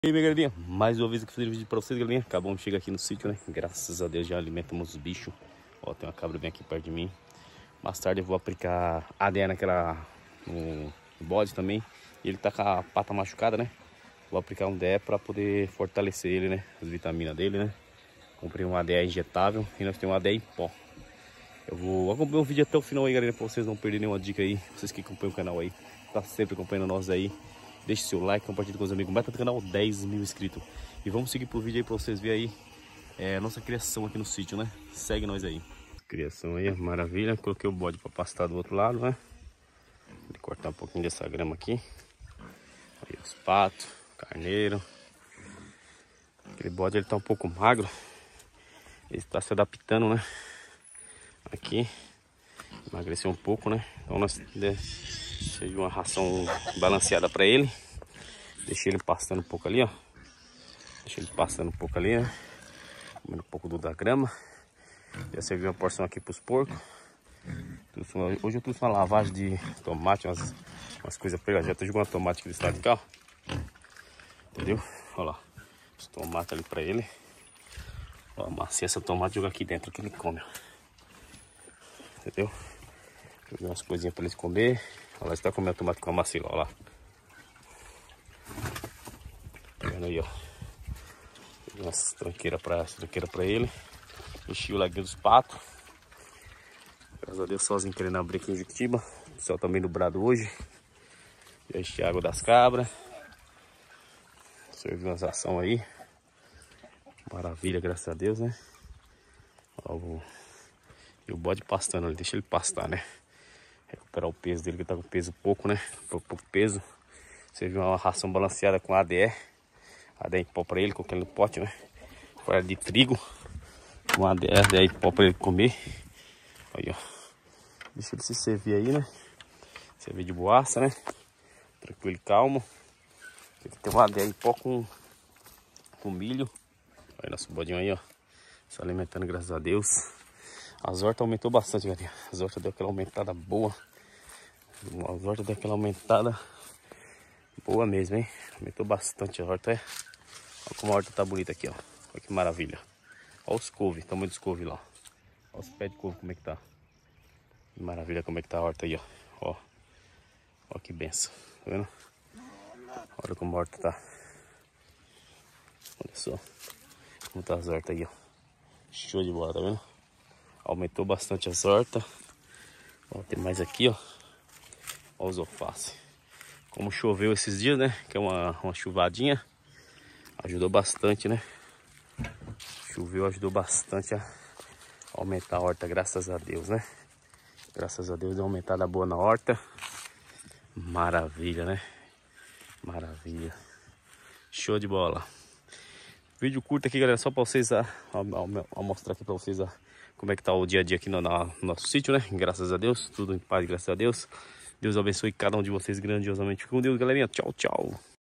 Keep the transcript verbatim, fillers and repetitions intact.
E aí, minha galerinha, mais uma vez aqui fazendo vídeo pra vocês, galerinha. Acabamos de chegar aqui no sítio, né? Graças a Deus já alimentamos os bichos. Ó, tem uma cabra bem aqui perto de mim. Mais tarde eu vou aplicar A D E naquela, no, no bode também. E ele tá com a pata machucada, né? Vou aplicar um D E pra poder fortalecer ele, né? As vitaminas dele, né? Comprei um A D E injetável e nós temos um A D E em pó. Eu vou acompanhar o vídeo até o final aí, galera, pra vocês não perderem nenhuma dica aí. Vocês que acompanham o canal aí, tá sempre acompanhando nós aí. Deixe seu like, compartilhe com os amigos. Meta do canal dez mil inscritos. E vamos seguir pro vídeo aí pra vocês verem aí é, a nossa criação aqui no sítio, né? Segue nós aí. Criação aí, maravilha. Coloquei o bode pra pastar do outro lado, né? Vou cortar um pouquinho dessa grama aqui. Aí os patos, carneiro. Aquele bode ele tá um pouco magro. Ele tá se adaptando, né? Aqui. Emagreceu um pouco, né? Então nós deixei uma ração balanceada para ele. Deixei ele pastando um pouco ali, ó. Deixei ele pastando um pouco ali, né? Comendo um pouco do da grama. Já serviu uma porção aqui para os porcos. Hoje eu trouxe uma lavagem de tomate, umas, umas coisas pregas. Já tô jogando tomate aqui desse lado de cá, ó. Entendeu? Olha lá. Os tomates ali para ele. Ó, amassei essa tomate e jogar aqui dentro que ele come, ó. Entendeu? Joguei umas coisinhas para eles comer. Olha lá, está comendo tomate com a macila, olha lá. Tá vendo aí, ó. Joguei umas tranqueiras para tranqueira para ele. Enchi o laguinho dos patos. Graças a Deus, sozinho querendo abrir aqui em Juquitiba. O céu também nublado hoje. Já enchi a água das cabras. Serviu umas ração aí. Maravilha, graças a Deus, né? Ó, o... E o bode pastando ali, deixa ele pastar, né? Recuperar o peso dele, que tá com peso pouco, né? Pouco peso. Serviu uma ração balanceada com A D E. A D E em pó pra ele, coloquei no pote, né? Farinha de trigo. Com A D E, A D E em pó pra ele comer. Aí, ó. Deixa ele se servir aí, né? Servir de boaça, né? Tranquilo e calmo. Aqui tem um A D E em pó com, com milho. Olha nosso bodinho aí, ó. Se alimentando, graças a Deus. As hortas aumentou bastante, galera. As hortas deu aquela aumentada boa. As hortas deu aquela aumentada boa mesmo, hein? Aumentou bastante a horta, é. Olha como a horta tá bonita aqui, ó. Olha que maravilha. Olha os couve, tamanho dos couve lá. Olha os pés de couve, como é que tá. Que maravilha como é que tá a horta aí, ó. Ó, ó que benção. Tá vendo? Olha como a horta tá. Olha só. Como tá as hortas aí, ó. Show de bola, tá vendo? Aumentou bastante as hortas. Ó, tem mais aqui, ó. Ó os alfaces. Como choveu esses dias, né? Que é uma, uma chuvadinha. Ajudou bastante, né? Choveu, ajudou bastante a aumentar a horta, graças a Deus, né? Graças a Deus deu uma aumentada boa na horta. Maravilha, né? Maravilha. Show de bola. Vídeo curto aqui, galera, só para vocês a, a, a, a mostrar aqui para vocês a, como é que tá o dia a dia aqui no, na, no nosso sítio, né? Graças a Deus, tudo em paz, graças a Deus. Deus abençoe cada um de vocês grandiosamente. Com Deus, galerinha. Tchau, tchau.